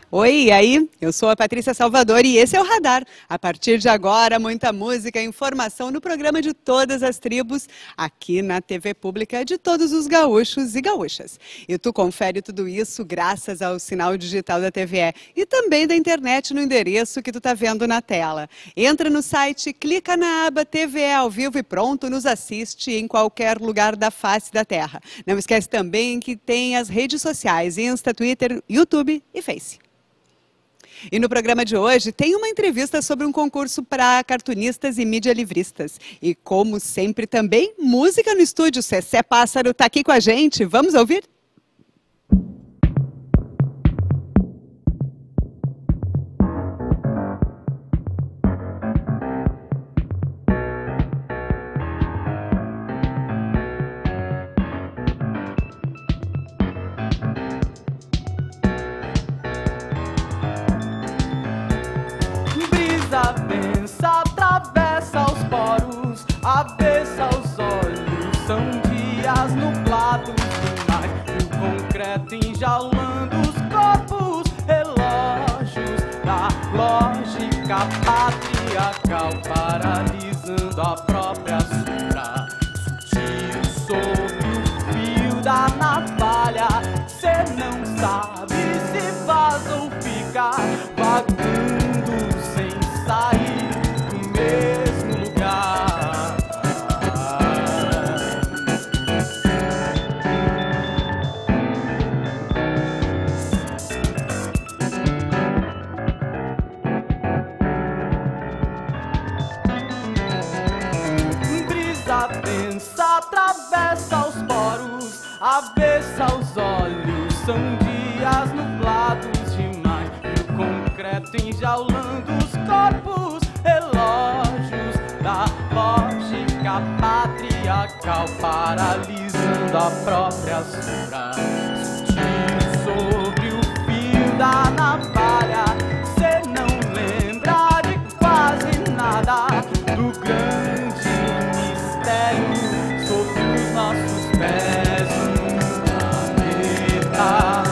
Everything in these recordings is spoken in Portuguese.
Oi, e aí? Eu sou a Patrícia Salvador e esse é o Radar. A partir de agora, muita música e informação no programa de todas as tribos, aqui na TV pública de todos os gaúchos e gaúchas. E tu confere tudo isso graças ao sinal digital da TVE e também da internet no endereço que tu tá vendo na tela. Entra no site, clica na aba TVE ao vivo e pronto, nos assiste em qualquer lugar da face da Terra. Não esquece também que tem as redes sociais, Insta, Twitter, YouTube e Face. E no programa de hoje tem uma entrevista sobre um concurso para cartunistas e mídia livristas. E como sempre também, música no estúdio. Cessé Pássaro está aqui com a gente. Vamos ouvir? A pensa atravessa os poros, avessa os olhos, são dias nublados demais. O concreto enjaulando os corpos, relógios da lógica patriarcal, paralisando a própria sombra. Sutil sobre o fio da navalha, cê não sabe se faz ou fica vagando sem sair do mesmo lugar. Brisa densa atravessa os poros, avessa os olhos, são dias nublados demais. E o concreto enjaulando os corpos, relógios da lógica patriarcal, paralisando a própria sombra. Sutil sobre o fio da navalha, cê não lembra de quase nada do grande mistério sobre os nossos pés. Um planeta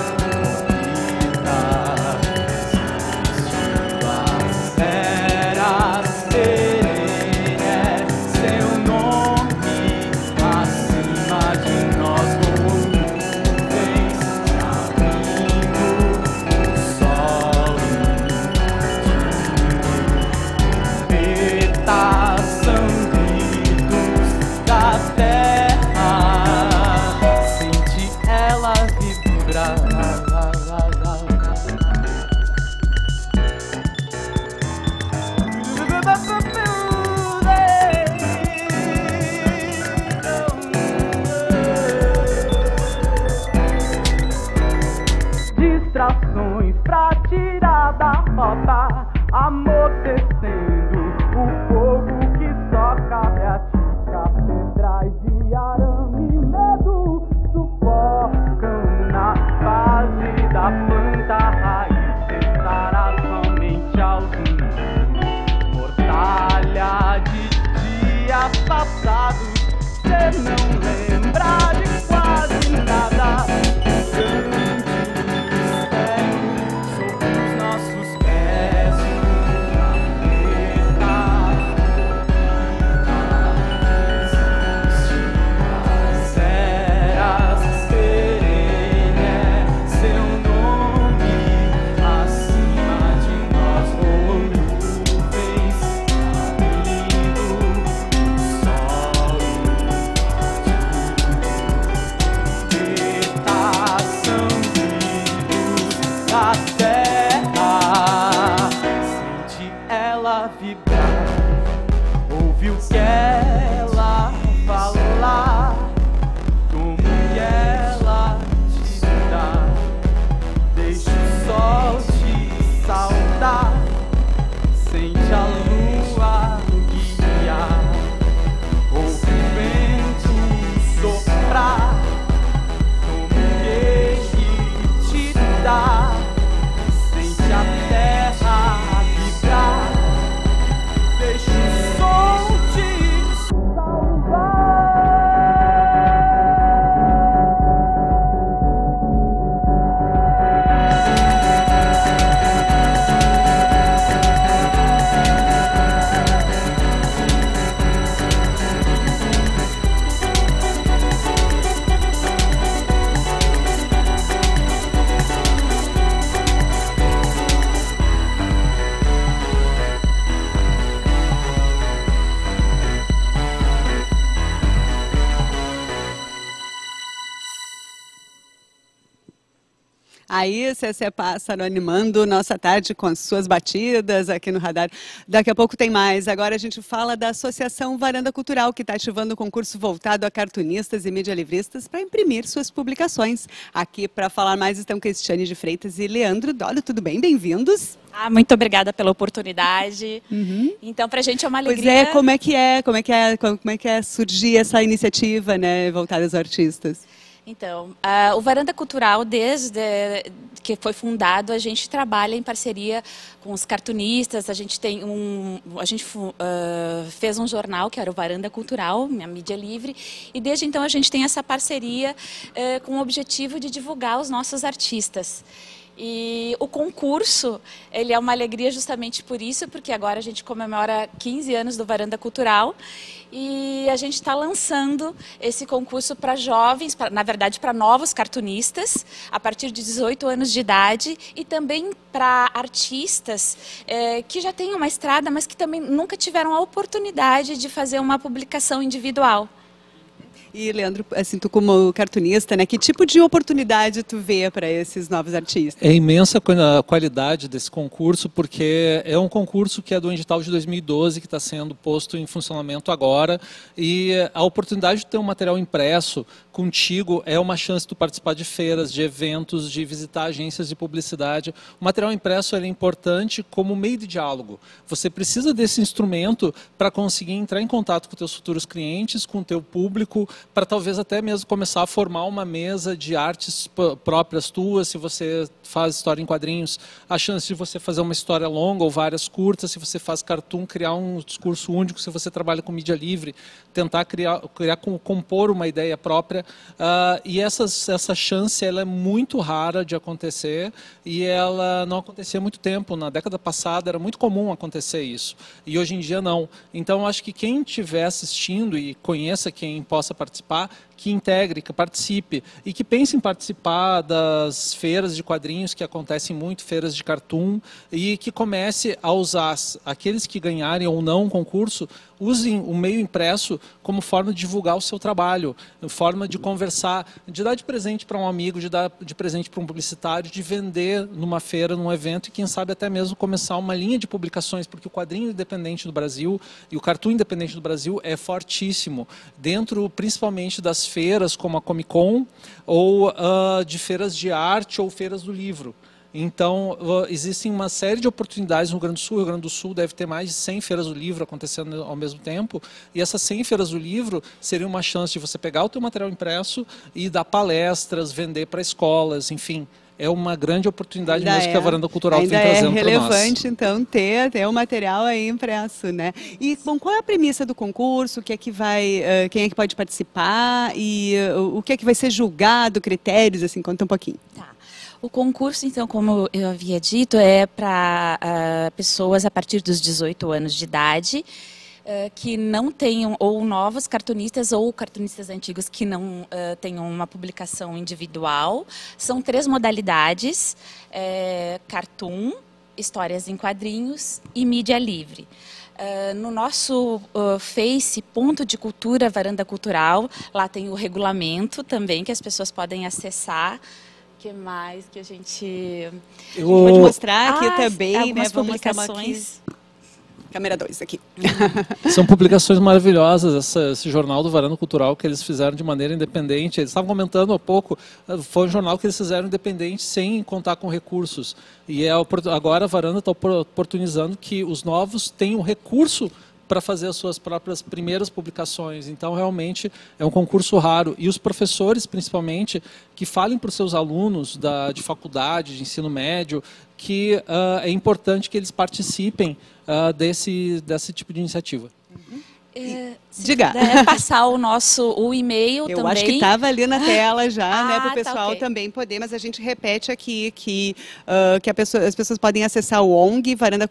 pra tirar da rota, amortecendo o fogo que só cabe a ti. Catedrais de arame e medo sufocam na base da planta raiz. Tentará somente algum mortalha de dias passados. Cê não lembra de quase nada. Ouve o que ela fala, como que ela te dá. Deixa o sol te saudar, sente a lua guiar. Ouve o vento soprar, como que te dá. Aí, Cecé Pássaro animando nossa tarde com as suas batidas aqui no Radar. Daqui a pouco tem mais. Agora a gente fala da Associação Varanda Cultural, que está ativando um concurso voltado a cartunistas e mídia-livristas para imprimir suas publicações. Aqui para falar mais estão Cristiane de Freitas e Leandro Dólio. Tudo bem? Bem-vindos. Muito obrigada pela oportunidade. Então, para a gente é uma alegria. Pois é, como é que é surgir essa iniciativa, né, voltada aos artistas? Então, o Varanda Cultural, desde que foi fundado, a gente trabalha em parceria com os cartunistas. A gente fez um jornal que era o Varanda Cultural, minha mídia livre, e desde então a gente tem essa parceria com o objetivo de divulgar os nossos artistas. E o concurso, ele é uma alegria justamente por isso, porque agora a gente comemora 15 anos do Varanda Cultural e a gente está lançando esse concurso para jovens, na verdade para novos cartunistas, a partir de 18 anos de idade, e também para artistas que já têm uma estrada, mas que também nunca tiveram a oportunidade de fazer uma publicação individual. E, Leandro, assim, tu como cartunista, né, que tipo de oportunidade tu vê para esses novos artistas? É imensa a qualidade desse concurso, porque é um concurso que é do edital de 2012, que está sendo posto em funcionamento agora, e a oportunidade de ter um material impresso contigo é uma chance de tu participar de feiras, de eventos, de visitar agências de publicidade. O material impresso é importante como meio de diálogo. Você precisa desse instrumento para conseguir entrar em contato com teus futuros clientes, com o teu público, para talvez até mesmo começar a formar uma mesa de artes próprias tuas. Se você faz história em quadrinhos, a chance de você fazer uma história longa ou várias curtas. Se você faz cartoon, criar um discurso único. Se você trabalha com mídia livre, tentar compor uma ideia própria. E essa chance ela é muito rara de acontecer, e ela não acontecia há muito tempo. Na década passada era muito comum acontecer isso, e hoje em dia não. Então acho que quem estiver assistindo e conheça quem possa participar, que integre, que participe, e que pense em participar das feiras de quadrinhos que acontecem muito, feiras de cartoon, e que comece a usar, aqueles que ganharem ou não o concurso, usem o meio impresso como forma de divulgar o seu trabalho, forma de conversar, de dar de presente para um amigo, de dar de presente para um publicitário, de vender numa feira, num evento, e quem sabe até mesmo começar uma linha de publicações, porque o quadrinho independente do Brasil e o cartoon independente do Brasil é fortíssimo, dentro principalmente das feiras como a Comic Con, ou de feiras de arte ou feiras do livro. Então, existem uma série de oportunidades no Rio Grande do Sul. O Rio Grande do Sul deve ter mais de 100 feiras do livro acontecendo ao mesmo tempo. E essas 100 feiras do livro seriam uma chance de você pegar o teu material impresso e dar palestras, vender para escolas, enfim. É uma grande oportunidade mesmo que a Varanda Cultural tem trazendo para nós. É relevante, então, ter o material aí impresso, né? E, bom, qual é a premissa do concurso? O que é que quem é que pode participar? E o que é que vai ser julgado? Critérios, assim, conta um pouquinho. Tá. O concurso, então, como eu havia dito, é para pessoas a partir dos 18 anos de idade, que não tenham, ou novos cartunistas, ou cartunistas antigos que não tenham uma publicação individual. São 3 modalidades: cartoon, histórias em quadrinhos e mídia livre. No nosso Face, Ponto de Cultura, Varanda Cultural, lá tem o regulamento também, que as pessoas podem acessar. O que mais que a gente pode mostrar aqui também, algumas né? Vamos publicações. Câmera 2 aqui. São publicações maravilhosas, esse jornal do Varanda Cultural que eles fizeram de maneira independente. Eles estavam comentando há pouco, foi um jornal que eles fizeram independente sem contar com recursos. E agora a Varanda está oportunizando que os novos tenham recurso para fazer as suas próprias primeiras publicações. Então, realmente, é um concurso raro. E os professores, principalmente, que falem para os seus alunos de faculdade, de ensino médio, que é importante que eles participem desse tipo de iniciativa. Diga. Passar o e-mail também. Eu acho que estava ali na tela já, né, para o tá, pessoal ok. também poder, mas a gente repete aqui que as pessoas podem acessar o ONG,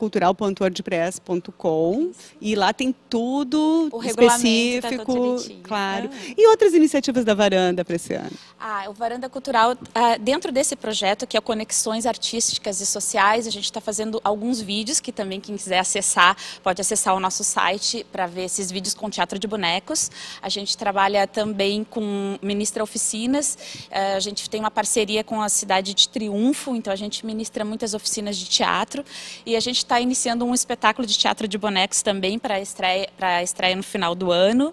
varandacultural.wordpress.com, e lá tem tudo o regulamento específico, tá todo direitinho. claro. E outras iniciativas da Varanda para esse ano? O Varanda Cultural, dentro desse projeto, que é Conexões Artísticas e Sociais, a gente está fazendo alguns vídeos, que também quem quiser acessar, pode acessar o nosso site para ver esses vídeos com teatro teatro de bonecos. A gente trabalha também com ministra oficinas. A gente tem uma parceria com a cidade de Triunfo, então a gente ministra muitas oficinas de teatro. E a gente está iniciando um espetáculo de teatro de bonecos também para estreia no final do ano.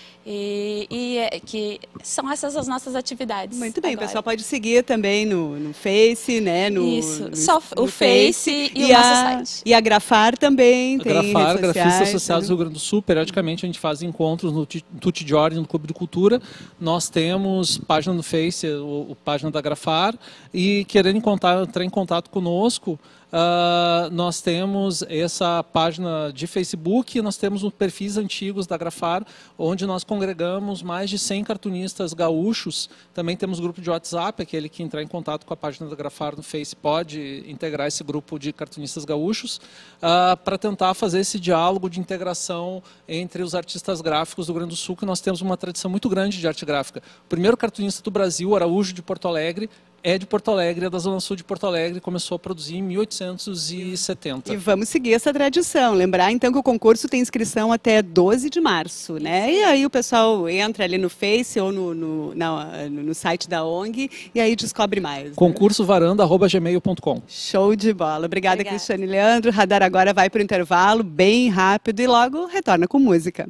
Que são essas as nossas atividades. Muito bem, agora. O pessoal pode seguir também no Face, né? Isso, só o Face e o nosso site. E a Grafar também A tem Grafar, redes sociais, Grafistas Associados do Rio Grande do Sul, periodicamente a gente faz encontros no Tutti Giorni, no Clube de Cultura. Nós temos página no Face, página da Grafar, e querendo entrar em contato conosco, nós temos essa página de Facebook, nós temos os perfis antigos da Grafar, onde nós congregamos mais de 100 cartunistas gaúchos. Também temos grupo de WhatsApp, aquele que entrar em contato com a página da Grafar no Face pode integrar esse grupo de cartunistas gaúchos, para tentar fazer esse diálogo de integração entre os artistas gráficos do Rio Grande do Sul, que nós temos uma tradição muito grande de arte gráfica. O primeiro cartunista do Brasil, Araújo de Porto Alegre, é de Porto Alegre, é da Zona Sul de Porto Alegre, começou a produzir em 1870. E vamos seguir essa tradição. Lembrar, então, que o concurso tem inscrição até 12 de março, né? E aí o pessoal entra ali no Face ou no site da ONG e aí descobre mais. Né? Concursovaranda@gmail.com. Show de bola. Obrigada, Cristiane e Leandro. Radar agora vai para o intervalo, bem rápido, e logo retorna com música.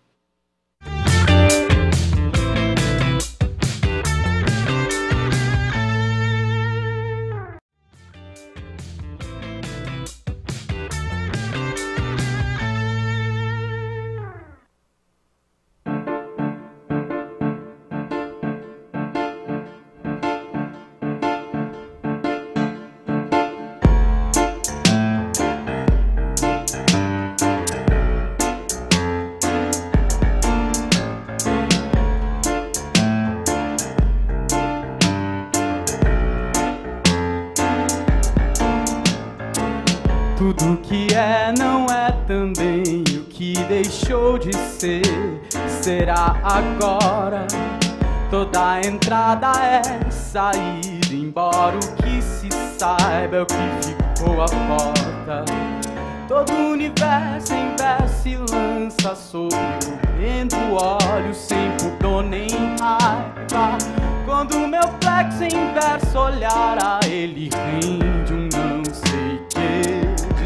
Tudo que é não é também o que deixou de ser, será agora. Toda entrada é saída, embora o que se saiba é o que ficou à porta. Todo o universo em verso se lança sobre o vento, olho sem pudor nem raiva. Quando o meu plexo em verso olhar a ele rende um não sei que.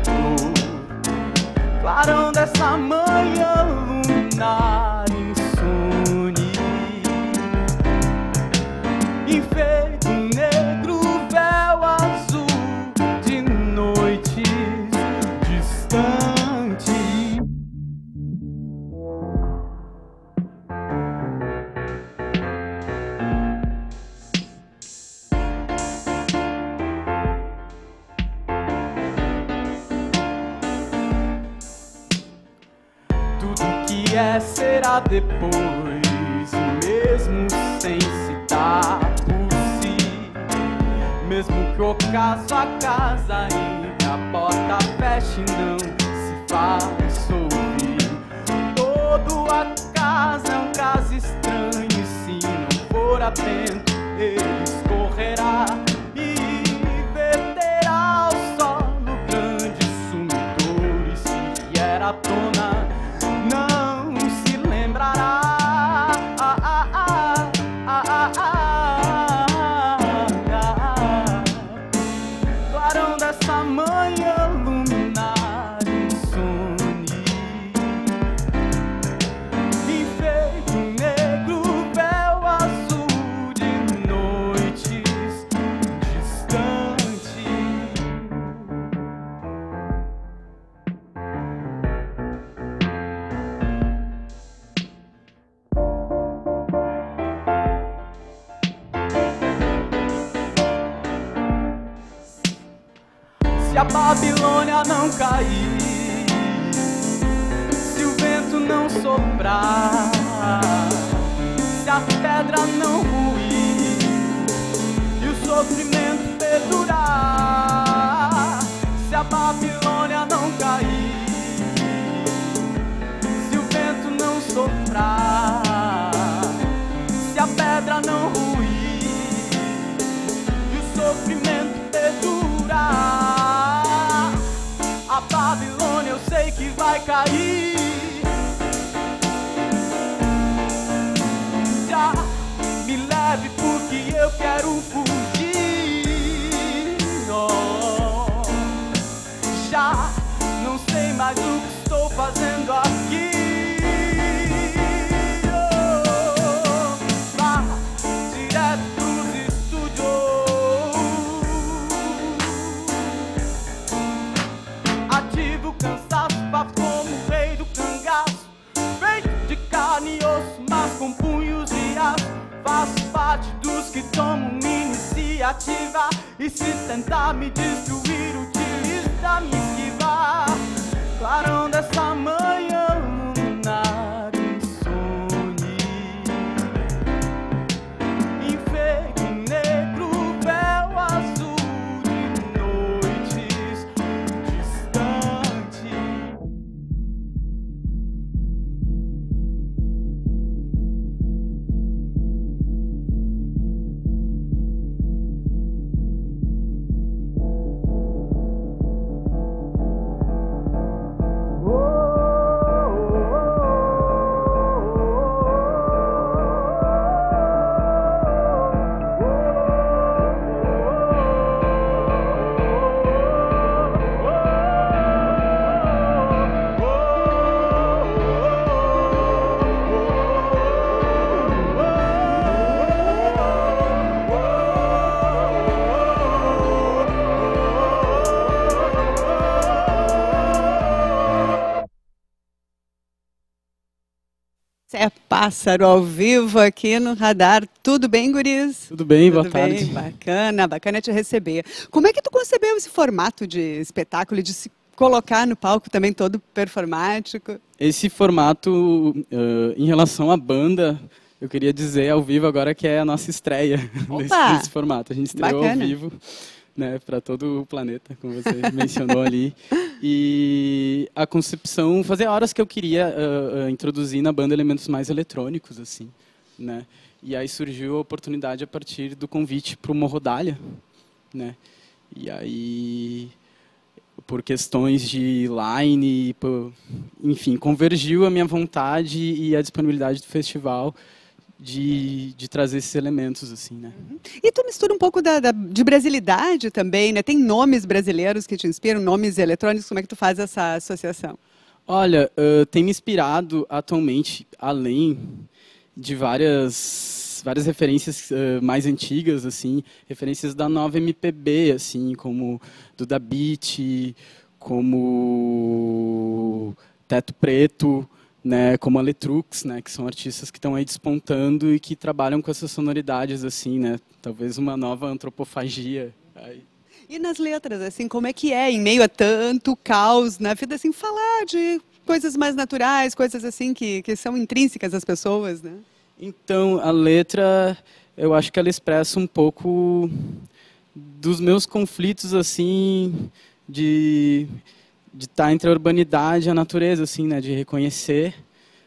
Clarão dessa manhã lunar insone, enfeito um negro véu azul de noites distantes. Será depois, mesmo sem se dar por si. Mesmo que o ocaso a casa entre a porta feche e não se faz ouvir. Todo acaso é um caso estranho, e se não for atento ele escorrerá e verterá ao solo grande sumidor. E se vier à tona clarão dessa manhã lunar insone, enfeito um negro véu azul de noites distantes. Se a Babilônia não cair, se o vento não soprar, se a pedra não ruir e o sofrimento perdurar, se a Babilônia não cair, se o vento não soprar, se a pedra não ruir e o sofrimento perdurar, a Babilônia eu sei que vai cair. atrás do que estou fazendo aqui. Vá direto pros estúdios. Ativo o cansaço, papo como o rei do cangaço, feito de carne e osso, mas com punhos de aço. Faço parte dos que tomam iniciativa, e se tentar me destruir, utilizo da minha esquiva. Clarão dessa manhã, lunar insone, enfeite negro, véu azul de noites distantes. É Pássaro ao vivo aqui no Radar. Tudo bem, guris? Tudo bem, Tudo boa tarde. bem? Bacana, bacana te receber. Como é que tu concebeu esse formato de espetáculo e de se colocar no palco também todo performático? Esse formato, em relação à banda, eu queria dizer ao vivo agora que é a nossa estreia desse formato. A gente estreou Bacana. ao vivo, né, para todo o planeta, como você mencionou ali. E a concepção, fazia horas que eu queria introduzir na banda elementos mais eletrônicos, assim, né? E aí surgiu a oportunidade a partir do convite para o Morrodália, né? E aí, por questões de line, enfim, convergiu a minha vontade e a disponibilidade do festival de trazer esses elementos, assim, né? E tu mistura um pouco de brasilidade também, né? Tem nomes brasileiros que te inspiram, nomes eletrônicos, como é que tu faz essa associação? Olha, tem me inspirado atualmente, além de várias referências mais antigas, assim, referências da nova MPB, assim, como Duda Beat, como Teto Preto, né, como a Letrux, né, que são artistas que estão aí despontando e que trabalham com essas sonoridades, assim, né, talvez uma nova antropofagia. Aí. E nas letras, assim, como é que é, em meio a tanto caos na vida, assim, falar de coisas mais naturais, coisas assim que são intrínsecas às pessoas, né? Então, a letra, eu acho que ela expressa um pouco dos meus conflitos, assim, de estar entre a urbanidade e a natureza, assim, né, de reconhecer.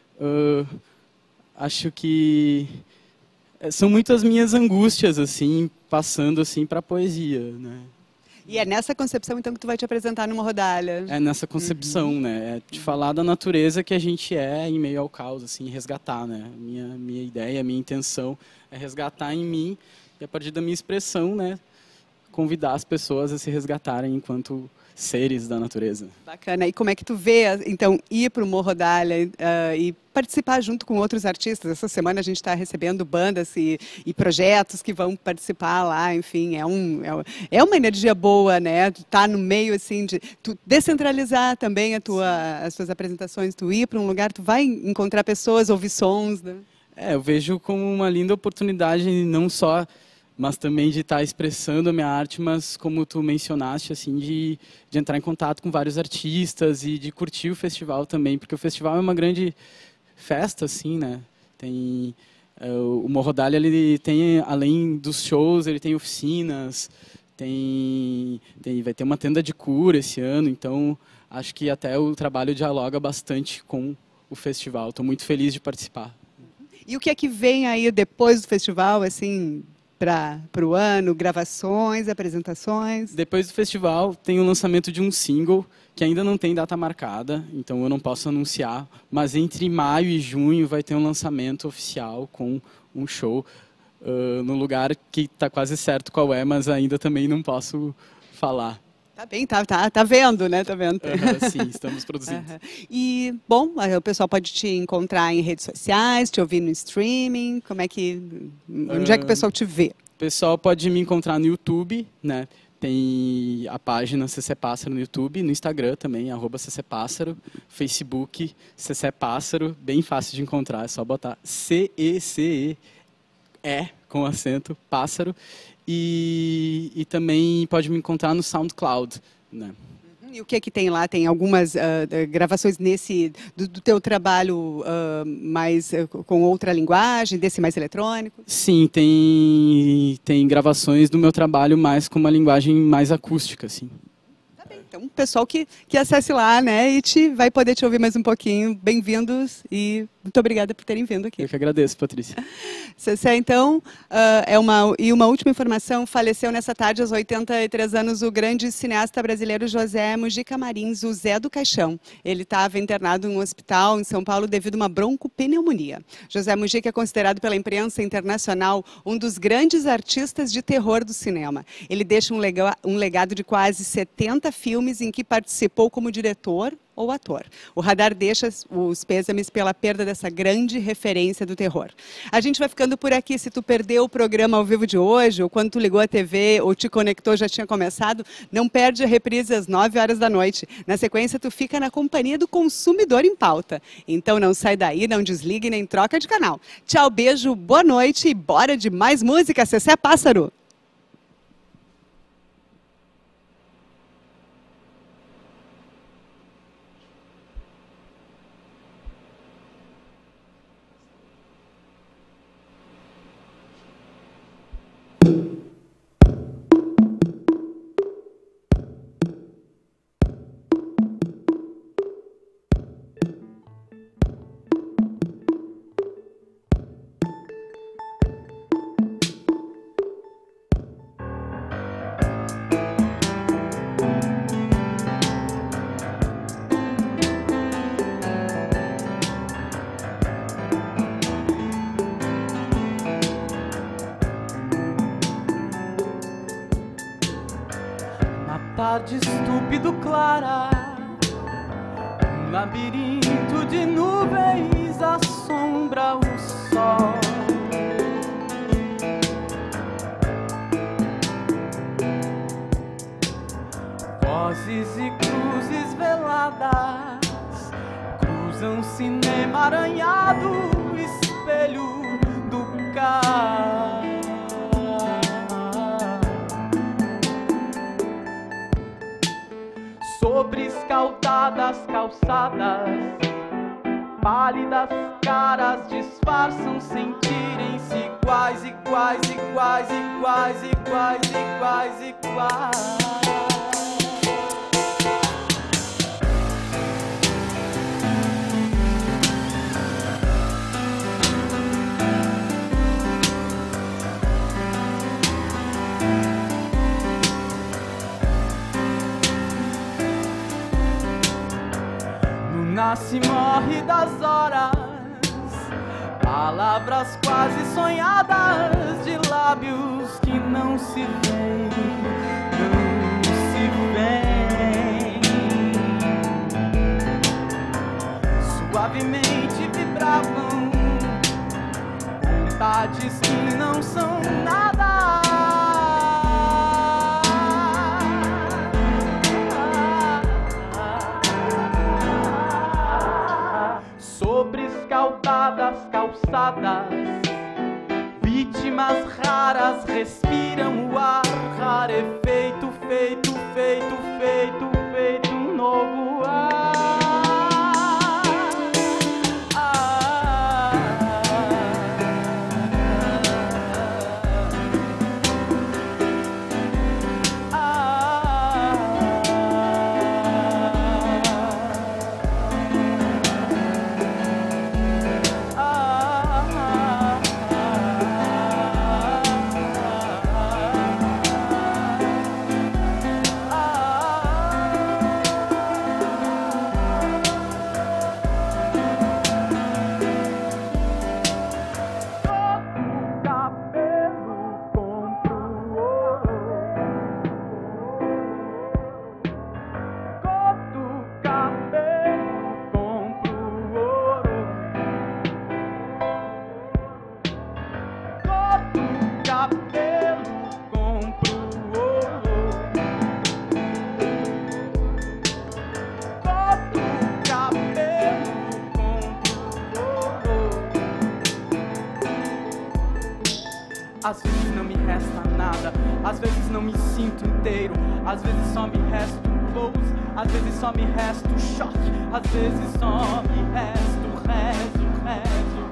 Acho que são muitas minhas angústias, assim, passando assim para a poesia, né? E é nessa concepção, então, que tu vai te apresentar numa Rodalha. É nessa concepção, né? É de falar da natureza que a gente é em meio ao caos, assim, resgatar, né? Minha ideia, minha intenção é resgatar em mim e a partir da minha expressão, né, convidar as pessoas a se resgatarem enquanto seres da natureza. Bacana. E como é que tu vê, então, ir para o Morrodália e participar junto com outros artistas? Essa semana a gente está recebendo bandas e projetos que vão participar lá, enfim, é uma energia boa, né? Tu tá no meio, assim, de tu descentralizar também as tuas apresentações, tu ir para um lugar, tu vai encontrar pessoas, ouvir sons, né? Eu vejo como uma linda oportunidade, não só, mas também de estar expressando a minha arte, mas como tu mencionaste, assim, de entrar em contato com vários artistas e de curtir o festival também, porque o festival é uma grande festa, assim, né? Tem o Morrodália, ele tem, além dos shows, ele tem oficinas, vai ter uma tenda de cura esse ano, então acho que até o trabalho dialoga bastante com o festival. Estou muito feliz de participar. E o que é que vem aí depois do festival, assim, para o ano? Gravações, apresentações? Depois do festival tem o lançamento de um single que ainda não tem data marcada, então eu não posso anunciar, mas entre maio e junho vai ter um lançamento oficial com um show no lugar que está quase certo qual é, mas ainda também não posso falar. Tá bem, tá vendo, né? Tá vendo. Sim, estamos produzindo. E, bom, o pessoal pode te encontrar em redes sociais, te ouvir no streaming, onde é que o pessoal te vê? O pessoal pode me encontrar no YouTube, né? Tem a página CC Pássaro no YouTube, no Instagram também, @CC Pássaro, Facebook, CC Pássaro, bem fácil de encontrar, é só botar CECE, com acento, Pássaro. E também pode me encontrar no SoundCloud, né? E o que é que tem lá? Tem algumas gravações do teu trabalho mais com outra linguagem, desse mais eletrônico? Sim, tem gravações do meu trabalho mais com uma linguagem mais acústica, assim. Tá bem. Então, o pessoal que acesse lá, né, vai poder te ouvir mais um pouquinho. Bem-vindos e muito obrigada por terem vindo aqui. Eu que agradeço, Patrícia. Cecé, então, uma última informação, faleceu nessa tarde, aos 83 anos, o grande cineasta brasileiro José Mujica Marins, o Zé do Caixão. Ele estava internado em um hospital em São Paulo devido a uma broncopneumonia. José Mujica é considerado pela imprensa internacional um dos grandes artistas de terror do cinema. Ele deixa um legado de quase 70 filmes em que participou como diretor ou ator. O Radar deixa os pêsames pela perda dessa grande referência do terror. A gente vai ficando por aqui. Se tu perdeu o programa ao vivo de hoje, ou quando tu ligou a TV ou te conectou já tinha começado, não perde a reprise às 9 horas da noite. Na sequência, tu fica na companhia do Consumidor em Pauta. Então não sai daí, não desligue nem troca de canal. Tchau, beijo, boa noite e bora de mais música. Cecé Pássaro. Tarde estúpido clara, um labirinto de nuvens assombra o sol. Vozes e cruzes veladas cruzam cinema aranhado, espelho do carro. Sobre escaldadas calçadas, pálidas caras disfarçam sentirem-se iguais, iguais, iguais, iguais, iguais, iguais, iguais. Nasce e morre das horas, palavras quase sonhadas de lábios que não se veem, não se veem. Suavemente vibravam vontades que não são nada. Sobre escaldadas calçadas, vítimas raras respiram o ar rarefeito, feito, feito, feito, feito um novo ar. Às vezes não me resta nada, às vezes não me sinto inteiro, às vezes só me resta o close, às vezes só me resta o choque, às vezes só me resta o rezo.